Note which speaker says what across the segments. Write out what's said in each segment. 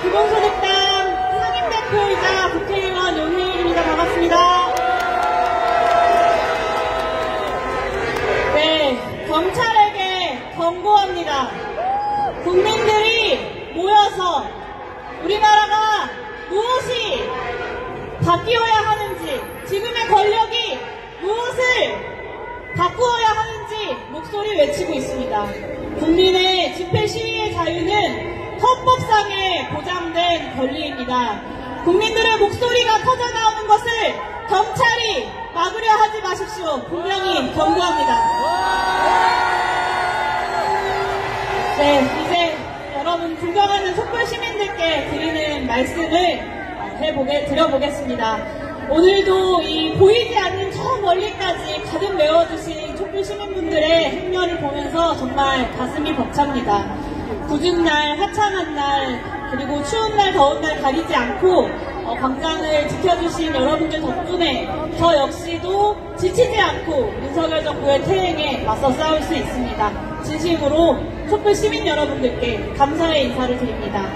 Speaker 1: 기본소득당 상임대표이자 국회의원 윤혜인입니다. 반갑습니다. 네, 경찰에게 경고합니다. 국민들이 모여서 우리나라가 무엇이 바뀌어야 하는지, 지금의 권력이 무엇을 바꾸어야 하는지 목소리 외치고 있습니다. 국민의 집회 시위의 자유는 헌법상에 보장된 권리입니다. 국민들의 목소리가 터져나오는 것을 경찰이 막으려 하지 마십시오. 분명히 경고합니다. 네, 이제 여러분 구경하는 촛불 시민들께 드리는 말씀을 드려보겠습니다. 오늘도 이 보이지 않는 저 멀리까지 가득 메워주신 촛불 시민분들의 행렬을 보면서 정말 가슴이 벅찹니다. 굳은 날, 화창한 날, 그리고 추운 날, 더운 날 가리지 않고 광장을 지켜주신 여러분들 덕분에 저 역시도 지치지 않고 윤석열 정부의 퇴행에 맞서 싸울 수 있습니다. 진심으로 촛불 시민 여러분들께 감사의 인사를 드립니다.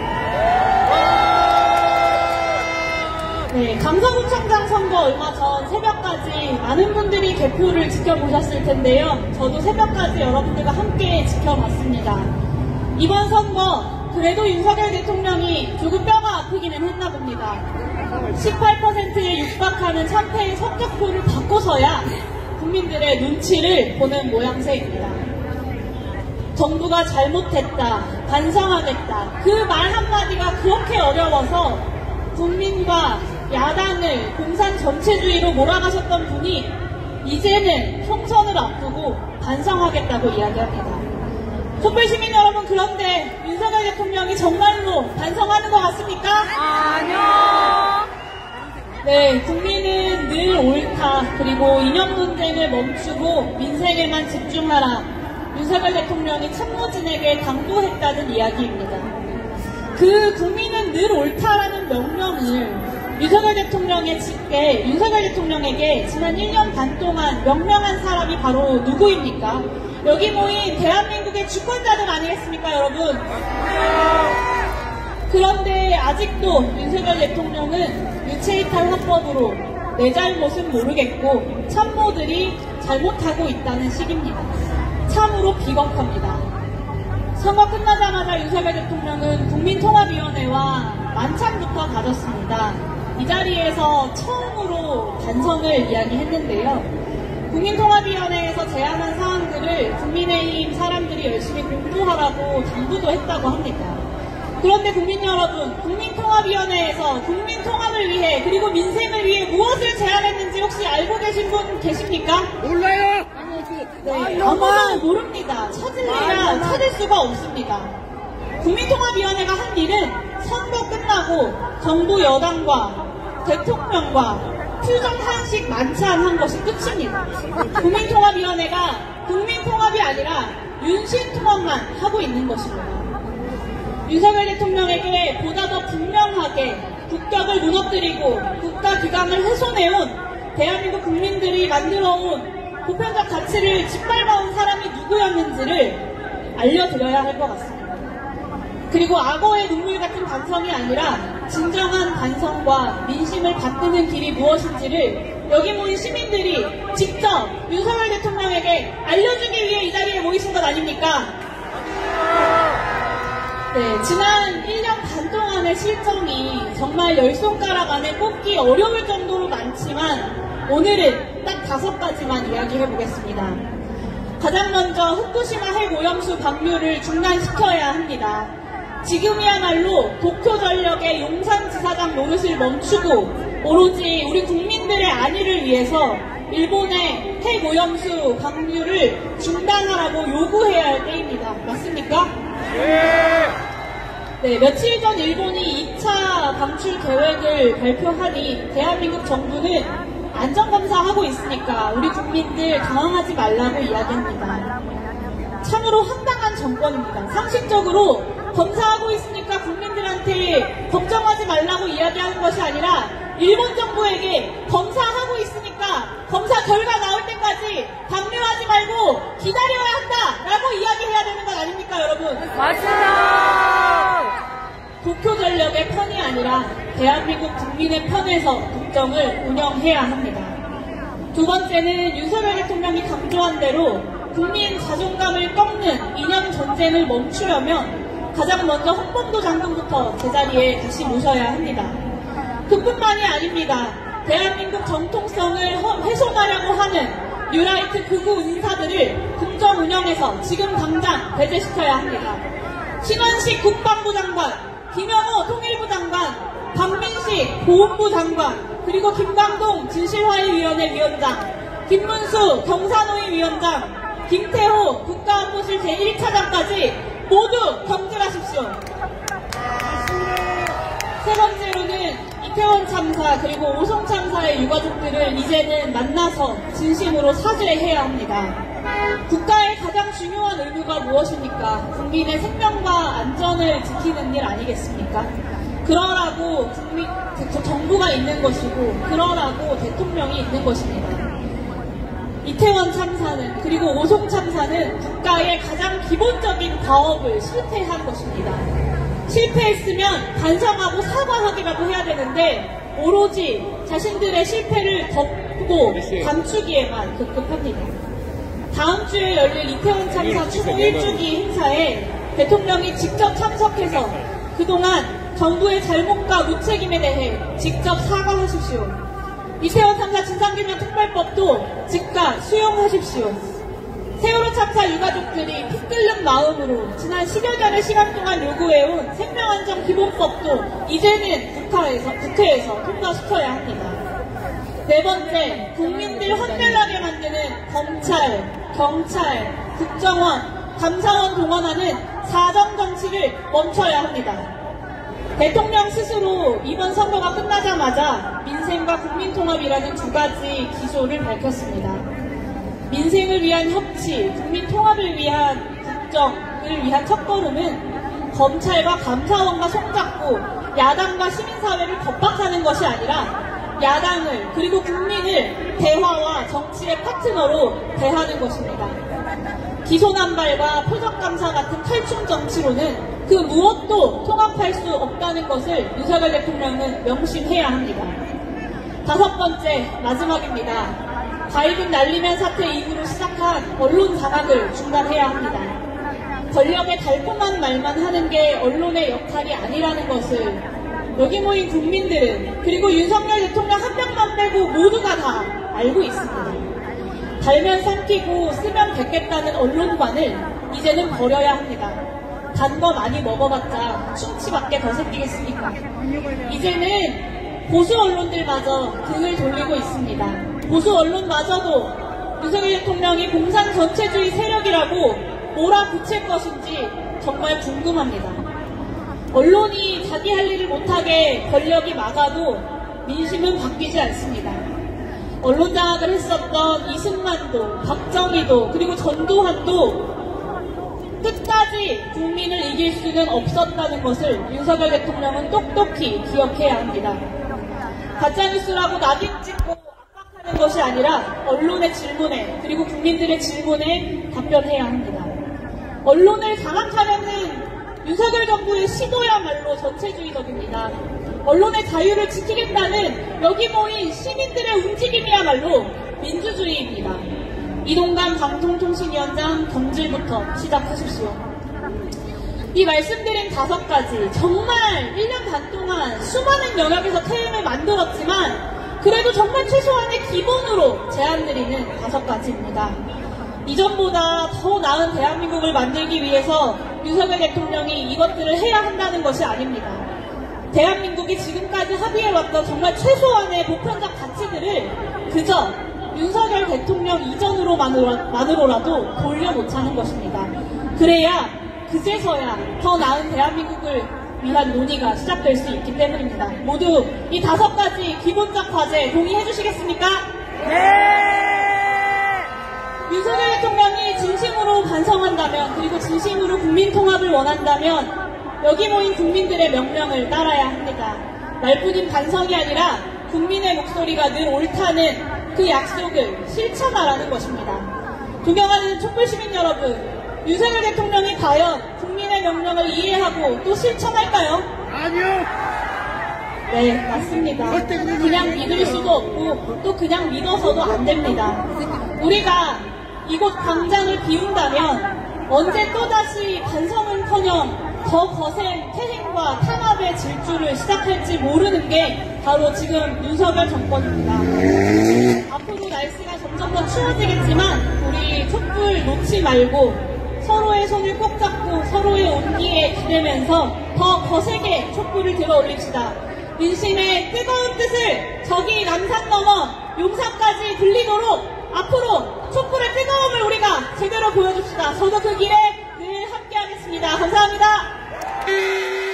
Speaker 1: 네, 강서구청장 선거 얼마 전 새벽까지 많은 분들이 개표를 지켜보셨을 텐데요. 저도 새벽까지 여러분들과 함께 지켜봤습니다. 이번 선거 그래도 윤석열 대통령이 조금 뼈가 아프기는 했나 봅니다. 18%에 육박하는 참패의 성적표를 바꿔서야 국민들의 눈치를 보는 모양새입니다. 정부가 잘못했다, 반성하겠다, 그 말 한마디가 그렇게 어려워서 국민과 야당을 공산 전체주의로 몰아가셨던 분이 이제는 총선을 앞두고 반성하겠다고 이야기합니다. 촛불 시민 여러분, 그런데 윤석열 대통령이 정말로 반성하는 것 같습니까?
Speaker 2: 아니요.
Speaker 1: 네, 국민은 늘 옳다, 그리고 이념 분쟁을 멈추고 민생에만 집중하라, 윤석열 대통령이 참모진에게 당부했다는 이야기입니다. 그 국민은 늘 옳다라는 명령을 윤석열 대통령에게 지난 1년 반 동안 명령한 사람이 바로 누구입니까? 여기 모인 대한민국의 주권자들 아니겠습니까, 여러분? 그런데 아직도 윤석열 대통령은 유체이탈 화법으로 내 잘못은 모르겠고 참모들이 잘못하고 있다는 식입니다. 참으로 비겁합니다. 선거 끝나자마자 윤석열 대통령은 국민통합위원회와 만찬부터 가졌습니다. 이 자리에서 처음으로 반성을 이야기했는데요. 국민통합위원회에서 제안한 사항들을 국민의힘 사람들이 열심히 공부하라고 당부도 했다고 합니다. 그런데 국민 여러분, 국민통합위원회에서 국민통합을 위해 그리고 민생을 위해 무엇을 제안했는지 혹시 알고 계신 분 계십니까?
Speaker 2: 몰라요.
Speaker 1: 네, 아무도 모릅니다. 찾으려야 찾을 수가 없습니다. 국민통합위원회가 한 일은 선거 끝나고 정부 여당과 대통령과 퓨전 한식 만찬한 것이 끝입니다. 국민통합위원회가 국민통합이 아니라 윤신통합만 하고 있는 것입니다. 윤석열 대통령에게 보다 더 분명하게 국격을 무너뜨리고 국가기강을 훼손해온 대한민국 국민들이 만들어온 보편적 가치를 짓밟아온 사람이 누구였는지를 알려드려야 할 것 같습니다. 그리고 악어의 눈물 같은 반성이 아니라 진정한 반성과 민심을 받드는 길이 무엇인지를 여기 모인 시민들이 직접 윤석열 대통령에게 알려주기 위해 이 자리에 모이신 것 아닙니까? 네, 지난 1년 반 동안의 실정이 정말 10손가락 안에 꼽기 어려울 정도로 많지만 오늘은 딱 5가지만 이야기해보겠습니다. 가장 먼저 후쿠시마 핵오염수 방류를 중단시켜야 합니다. 지금이야말로 도쿄전력의 용산지사장 노릇을 멈추고 오로지 우리 국민들의 안위를 위해서 일본의 핵오염수 방류를 중단하라고 요구해야 할 때입니다. 맞습니까? 네, 며칠 전 일본이 2차 방출 계획을 발표하니 대한민국 정부는 안전검사하고 있으니까 우리 국민들 당황하지 말라고 이야기합니다. 참으로 황당한 정권입니다. 상식적으로 검사하고 있으니까 국민들한테 걱정하지 말라고 이야기하는 것이 아니라 일본 정부에게 검사하고 있으니까 검사 결과 나올 때까지 방류하지 말고 기다려야 한다라고 이야기해야 되는 것 아닙니까, 여러분?
Speaker 2: 맞아요.
Speaker 1: 도쿄 아니라 대한민국 국민의 편에서 국정을 운영해야 합니다. 두 번째는 윤석열 대통령이 강조한 대로 국민 자존감을 꺾는 이념 전쟁을 멈추려면 가장 먼저 홍범도 장군부터 제자리에 다시 모셔야 합니다. 그뿐만이 아닙니다. 대한민국 정통성을 훼손하려고 하는 뉴라이트 극우 인사들을 국정 운영에서 지금 당장 배제시켜야 합니다. 신원식 국방부 장관, 김영호 통일부 장관, 박민식 보훈부 장관, 그리고 김광동 진실화해위원회 위원장, 김문수 경사노위 위원장, 김태호 국가안보실 제1차장까지 모두 경질하십시오. 세 번째로는 이태원 참사 그리고 오송 참사의 유가족들을 이제는 만나서 진심으로 사죄해야 합니다. 국가의 가장 중요한 의무가 무엇입니까? 국민의 생명과 안전을 지키는 일 아니겠습니까? 그러라고 정부가 있는 것이고 그러라고 대통령이 있는 것입니다. 이태원 참사는 그리고 오송 참사는 국가의 가장 기본적인 과업을 실패한 것입니다. 실패했으면 반성하고 사과하기라도 해야 되는데 오로지 자신들의 실패를 덮고 감추기에만 급급합니다. 다음 주에 열릴 이태원 참사 추모 1주기 행사에 대통령이 직접 참석해서 그동안 정부의 잘못과 무책임에 대해 직접 사과하십시오. 이태원 참사 진상규명 특별법도 즉각 수용하십시오. 세월호 참사 유가족들이 피 끓는 마음으로 지난 10여 년의 시간 동안 요구해온 생명안전기본법도 이제는 국회에서 통과시켜야 합니다. 네 번째, 국민들 환멸하게 만드는 검찰, 경찰, 국정원, 감사원 동원하는 사정정치를 멈춰야 합니다. 대통령 스스로 이번 선거가 끝나자마자 민생과 국민통합이라는 두 가지 기조를 밝혔습니다. 민생을 위한 협치, 국민통합을 위한 국정을 위한 첫걸음은 검찰과 감사원과 손잡고 야당과 시민사회를 겁박하는 것이 아니라 야당을 그리고 국민을 대화와 정치의 파트너로 대하는 것입니다. 기소남발과 표적감사 같은 탈춤 정치로는 그 무엇도 통합할 수 없다는 것을 윤석열 대통령은 명심해야 합니다. 다섯 번째, 마지막입니다. 가입은 날리면 사태 이후로 시작한 언론 장악을 중단해야 합니다. 권력의 달콤한 말만 하는 게 언론의 역할이 아니라는 것을 여기 모인 국민들은 그리고 윤석열 대통령 한 명만 빼고 모두가 다 알고 있습니다. 달면 삼키고 쓰면 뱉겠다는 언론관을 이제는 버려야 합니다. 단 거 많이 먹어봤자 충치밖에 더 생기겠습니까? 이제는 보수 언론들마저 등을 돌리고 있습니다. 보수 언론마저도 윤석열 대통령이 공산 전체주의 세력이라고 몰아붙일 것인지 정말 궁금합니다. 언론이 자기 할 일을 못하게 권력이 막아도 민심은 바뀌지 않습니다. 언론 장악을 했었던 이승만도, 박정희도, 그리고 전두환도 끝까지 국민을 이길 수는 없었다는 것을 윤석열 대통령은 똑똑히 기억해야 합니다. 가짜뉴스라고 낙인 찍고 압박하는 것이 아니라 언론의 질문에 그리고 국민들의 질문에 답변해야 합니다. 언론을 장악하려는 윤석열 정부의 시도야말로 전체주의적입니다. 언론의 자유를 지키겠다는 여기 모인 시민들의 움직임이야말로 민주주의입니다. 이동관 방송통신위원장 경질부터 시작하십시오. 이 말씀드린 5가지 정말 1년 반 동안 수많은 영역에서 퇴임을 만들었지만 그래도 정말 최소한의 기본으로 제안드리는 5가지입니다. 이전보다 더 나은 대한민국을 만들기 위해서 윤석열 대통령이 이것들을 해야 한다는 것이 아닙니다. 대한민국이 지금까지 합의해왔던 정말 최소한의 보편적 가치들을 그저 윤석열 대통령 이전으로만으로라도 돌려놓자는 것입니다. 그래야 그제서야 더 나은 대한민국을 위한 논의가 시작될 수 있기 때문입니다. 모두 이 5가지 기본적 과제 동의해 주시겠습니까?
Speaker 2: 네!
Speaker 1: 윤석열 대통령이 진심으로 반성한다면 그리고 진심으로 국민통합을 원한다면 여기 모인 국민들의 명령을 따라야 합니다. 말뿐인 반성이 아니라 국민의 목소리가 늘 옳다는 그 약속을 실천하라는 것입니다. 존경하는 촛불시민 여러분, 윤석열 대통령이 과연 국민의 명령을 이해하고 또 실천할까요?
Speaker 2: 아니요!
Speaker 1: 네, 맞습니다. 그냥 믿을 수도 없고 또 그냥 믿어서도 안 됩니다. 우리가 이곳 광장을 비운다면 언제 또다시 반성은커녕 더 거센 퇴행과 탄압의 질주를 시작할지 모르는 게 바로 지금 윤석열 정권입니다. 앞으로 날씨가 점점 더 추워지겠지만 우리 촛불 놓지 말고 서로의 손을 꼭 잡고 서로의 온기에 기대면서 더 거세게 촛불을 들어 올립시다. 민심의 뜨거운 뜻을 저기 남산 넘어 용산까지 들리도록 앞으로 촛불의 뜨거움을 우리가 제대로 보여줍시다. 저도 그 길에 늘 함께하겠습니다. 감사합니다.